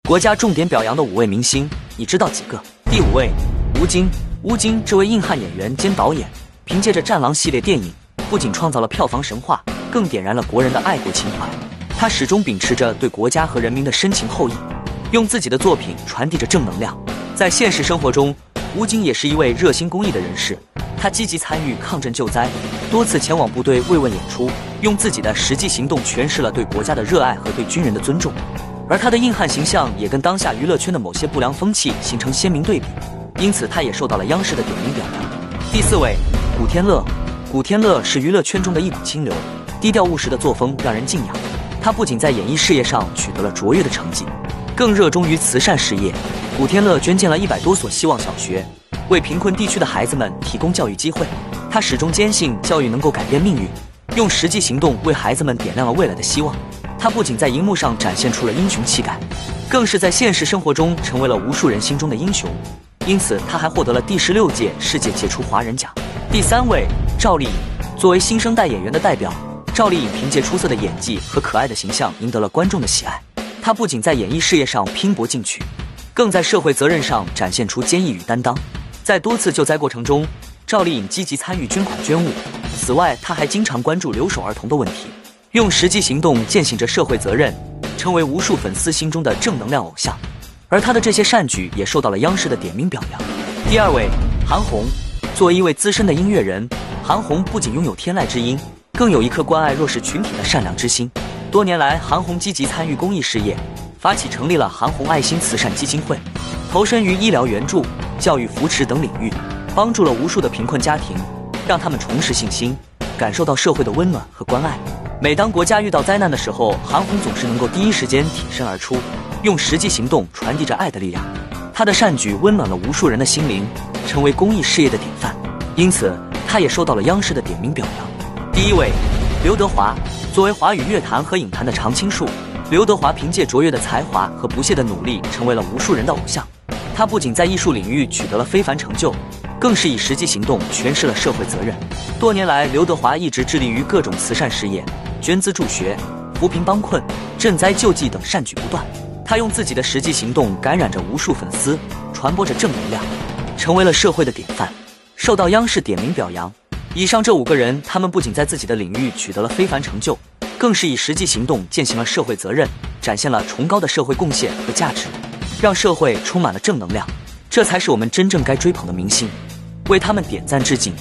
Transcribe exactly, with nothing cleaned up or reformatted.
国家重点表扬的五位明星，你知道几个？第五位，吴京。吴京这位硬汉演员兼导演，凭借着《战狼》系列电影，不仅创造了票房神话，更点燃了国人的爱国情怀。他始终秉持着对国家和人民的深情厚谊，用自己的作品传递着正能量。在现实生活中，吴京也是一位热心公益的人士，他积极参与抗震救灾，多次前往部队慰问演出，用自己的实际行动诠释了对国家的热爱和对军人的尊重。而他的硬汉形象也跟当下娱乐圈的某些不良风气形成鲜明对比，因此他也受到了央视的点名表扬。第四位，古天乐。古天乐是娱乐圈中的一股清流，低调务实的作风让人敬仰。他不仅在演艺事业上取得了卓越的成绩，更热衷于慈善事业。古天乐捐建了一百多所希望小学，为贫困地区的孩子们提供教育机会。他始终坚信教育能够改变命运，用实际行动为孩子们点亮了未来的希望。他不仅在荧幕上展现出了英雄气概，更是在现实生活中成为了无数人心中的英雄。因此，他还获得了第十六届世界杰出华人奖。第三位，赵丽颖。作为新生代演员的代表，赵丽颖凭借出色的演技和可爱的形象赢得了观众的喜爱。她不仅在演艺事业上拼搏进取，更在社会责任上展现出坚毅与担当。在多次救灾过程中，赵丽颖积极参与捐款捐物。此外，她还经常关注留守儿童的问题，用实际行动践行着社会责任，成为无数粉丝心中的正能量偶像。而她的这些善举也受到了央视的点名表扬。第二位，韩红。作为一位资深的音乐人，韩红不仅拥有天籁之音，更有一颗关爱弱势群体的善良之心。多年来，韩红积极参与公益事业，发起成立了韩红爱心慈善基金会，投身于医疗援助、教育扶持等领域，帮助了无数的贫困家庭，让他们重拾信心，感受到社会的温暖和关爱。每当国家遇到灾难的时候，韩红总是能够第一时间挺身而出，用实际行动传递着爱的力量。她的善举温暖了无数人的心灵，成为公益事业的典范。因此，她也受到了央视的点名表扬。第一位，刘德华。作为华语乐坛和影坛的常青树，刘德华凭借卓越的才华和不懈的努力，成为了无数人的偶像。他不仅在艺术领域取得了非凡成就，更是以实际行动诠释了社会责任。多年来，刘德华一直致力于各种慈善事业，捐资助学、扶贫帮困、赈灾救济等善举不断。他用自己的实际行动感染着无数粉丝，传播着正能量，成为了社会的典范，受到央视点名表扬。以上这五个人，他们不仅在自己的领域取得了非凡成就，更是以实际行动践行了社会责任，展现了崇高的社会贡献和价值，让社会充满了正能量。这才是我们真正该追捧的明星，为他们点赞致敬。